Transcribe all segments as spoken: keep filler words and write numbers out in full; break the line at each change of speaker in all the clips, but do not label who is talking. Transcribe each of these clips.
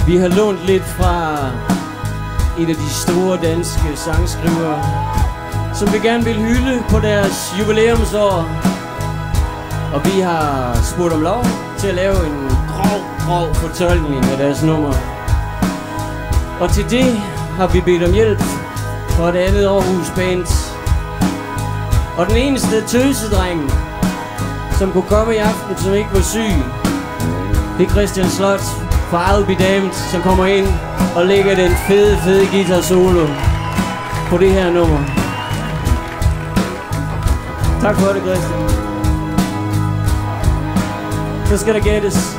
Vi har lånt lidt fra en af de store danske sangskrivere, som vi gerne vil hylde på deres jubilæumsår. Og vi har spurgt om lov til at lave en grov, grov fortolkning af deres nummer. Og til det har vi bedt om hjælp fra et andet Aarhus band. Og den eneste tøsedreng, som kunne komme i aften, som ikke var syg, det er Christian Slot fra I'll Be Damned, som kommer ind og lægger den fede, fede guitar solo på det her nummer. Tak for det, Christian. Så skal der gættes.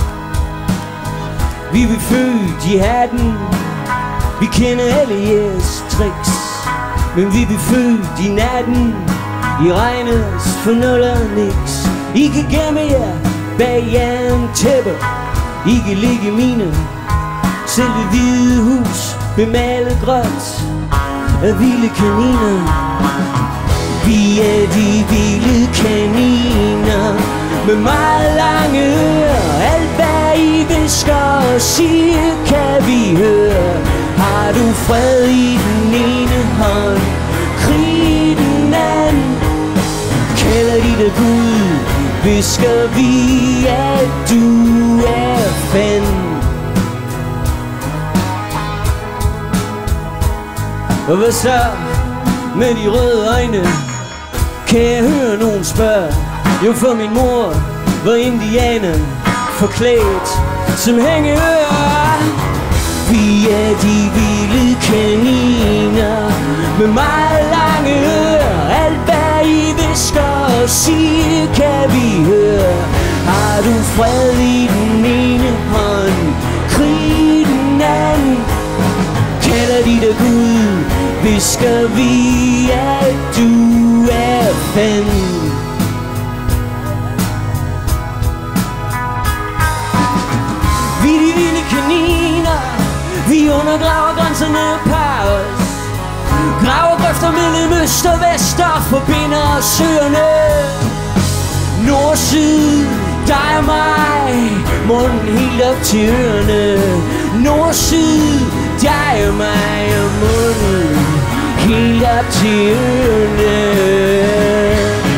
Vi vil født i hatten, vi kender alle jeres tricks, men vi vil født i natten, I regner os for nul og niks. I kan gemme jer bag jerntæpper, I kan ligge mine selv det hvide hus bemalet grønt af vilde kaniner. Vi er de vilde kaniner med meget lange ører. Alt hvad I visker og siger kan vi høre. Har du fred i den ene hånd, krig i den anden. Kalder de dig Gud, visker vi at du er fanden. Og hvad så med de røde øjne, kan jeg høre nogen spørge. Jo, for min mor var indianer, forklædt som hængeører. Vi er de vilde kaniner med meget lange ører. Alt hvad I visker og siger kan vi høre. Har du fred i den ene hånd, krig i den anden. Kalder de dig Gud, visker vi at du er fanden. Vi er de vilde kaniner, vi undergraver grænserne par os. Graver grøfter mellem øst og vest og forbinder os søerne. Nord-syd, dig og mig, munden helt op til ørerne. Nord-syd, dig og mig og munden helt op til ørerne.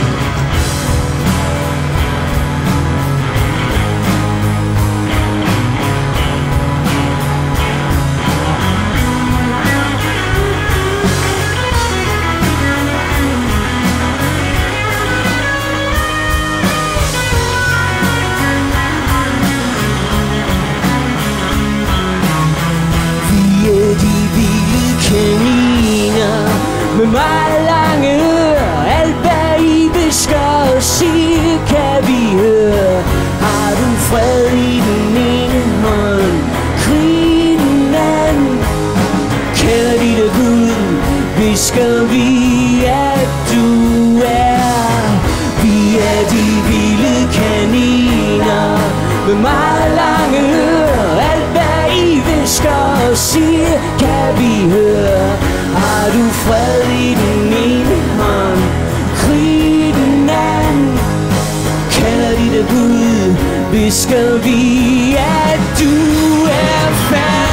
Kaniner med meget lange ører. Alt hvad I visker og siger kan vi høre. Har du fred i den ene hånd, krig i den anden. Kalder de dig Gud, visker vi at du er. Vi er de vilde kaniner med meget lange ører. Alt hvad I visker og siger kan vi høre. Har du fred i den ene hånd, krig i den anden. Kalder de dig Gud, visker vi at du er fanden.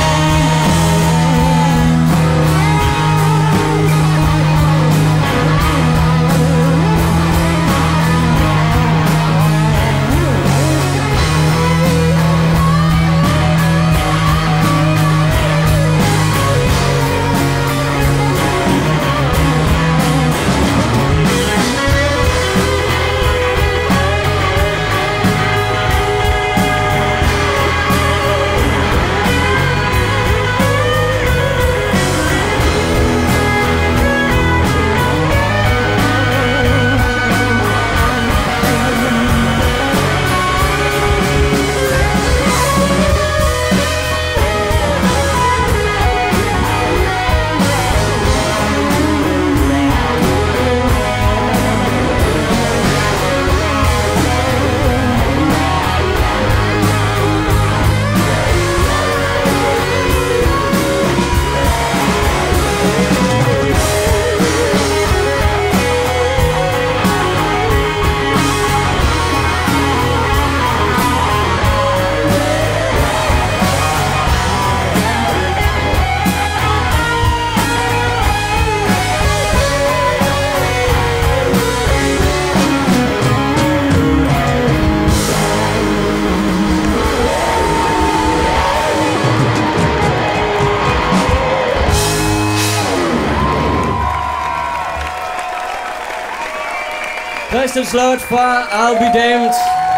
Christian Slot fra I'll Be Damned.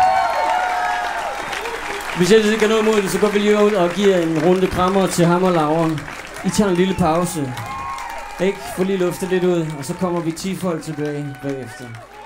Hvis jeg ikke har noget imod det, så går vi lige ud og giver en runde krammer til ham og Laura. I tager en lille pause. Ikke? Få lige luftet lidt ud, og så kommer vi ti folk tilbage bagefter.